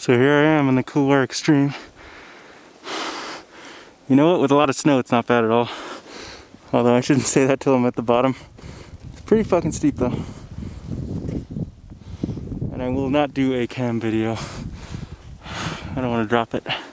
So here I am in the Couloir Extreme. You know what, with a lot of snow it's not bad at all. Although I shouldn't say that till I'm at the bottom. It's pretty fucking steep though. And I will not do a cam video. I don't want to drop it.